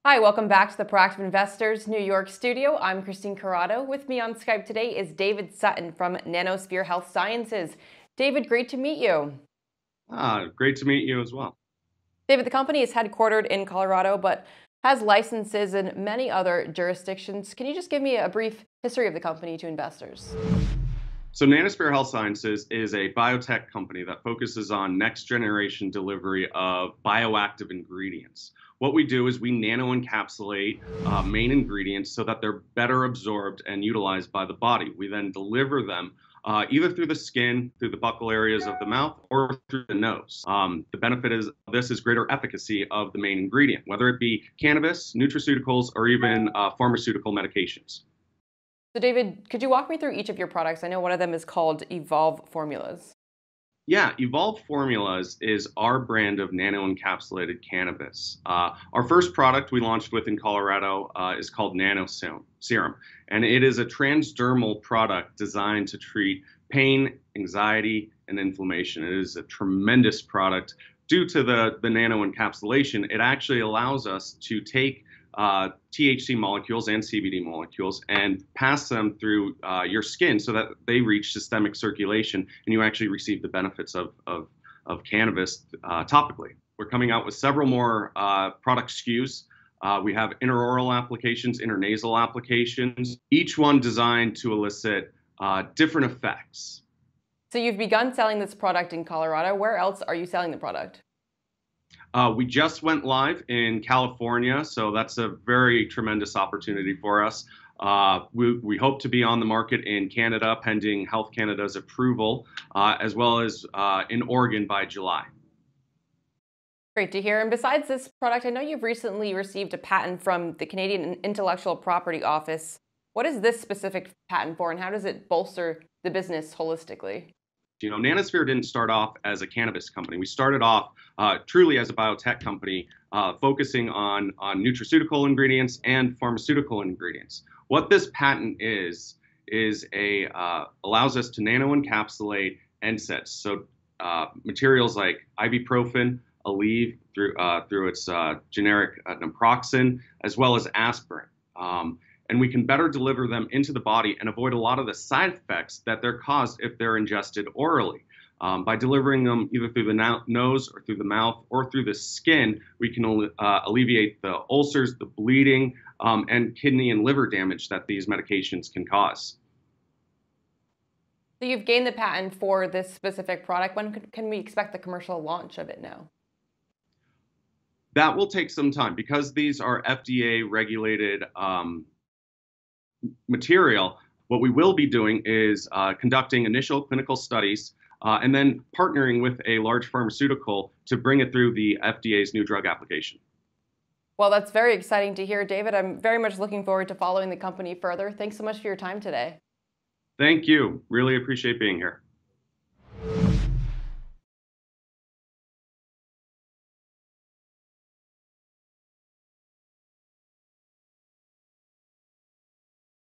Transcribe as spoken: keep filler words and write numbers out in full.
Hi, welcome back to the Proactive Investors New York studio. I'm Christine Corrado. With me on Skype today is David Sutton from NanoSphere Health Sciences. David, great to meet you. Ah, great to meet you as well. David, the company is headquartered in Colorado, but has licenses in many other jurisdictions. Can you just give me a brief history of the company to investors? So NanoSphere Health Sciences is a biotech company that focuses on next generation delivery of bioactive ingredients. What we do is we nano-encapsulate uh, main ingredients so that they're better absorbed and utilized by the body. We then deliver them uh, either through the skin, through the buccal areas of the mouth, or through the nose. Um, the benefit is this is greater efficacy of the main ingredient, whether it be cannabis, nutraceuticals, or even uh, pharmaceutical medications. So David, could you walk me through each of your products? I know one of them is called Evolve Formulas. Yeah, Evolve Formulas is our brand of nano-encapsulated cannabis. Uh, our first product we launched with in Colorado uh, is called NanoSerum, and it is a transdermal product designed to treat pain, anxiety, and inflammation. It is a tremendous product. Due to the, the nano-encapsulation, it actually allows us to take uh, T H C molecules and C B D molecules and pass them through uh, your skin so that they reach systemic circulation and you actually receive the benefits of, of, of cannabis uh, topically. We're coming out with several more uh, product S K Us. Uh, we have interoral applications, intranasal applications, each one designed to elicit uh, different effects. So you've begun selling this product in Colorado. Where else are you selling the product? Uh, we just went live in California, so that's a very tremendous opportunity for us. Uh, we, we hope to be on the market in Canada, pending Health Canada's approval, uh, as well as uh, in Oregon by July. Great to hear. And besides this product, I know you've recently received a patent from the Canadian Intellectual Property Office. What is this specific patent for, and how does it bolster the business holistically? You know, NanoSphere didn't start off as a cannabis company. We started off uh, truly as a biotech company, uh, focusing on, on nutraceutical ingredients and pharmaceutical ingredients. What this patent is, is a uh, allows us to nano-encapsulate N SAIDs, so uh, materials like ibuprofen, Aleve through, uh, through its uh, generic uh, naproxen, as well as aspirin. Um, and we can better deliver them into the body and avoid a lot of the side effects that they're caused if they're ingested orally. Um, by delivering them either through the no nose or through the mouth or through the skin, we can uh, alleviate the ulcers, the bleeding, um, and kidney and liver damage that these medications can cause. So you've gained the patent for this specific product. When can we expect the commercial launch of it now? That will take some time because these are F D A regulated um, material. What we will be doing is uh, conducting initial clinical studies uh, and then partnering with a large pharmaceutical to bring it through the F D A's new drug application. Well, that's very exciting to hear, David. I'm very much looking forward to following the company further. Thanks so much for your time today. Thank you. Really appreciate being here.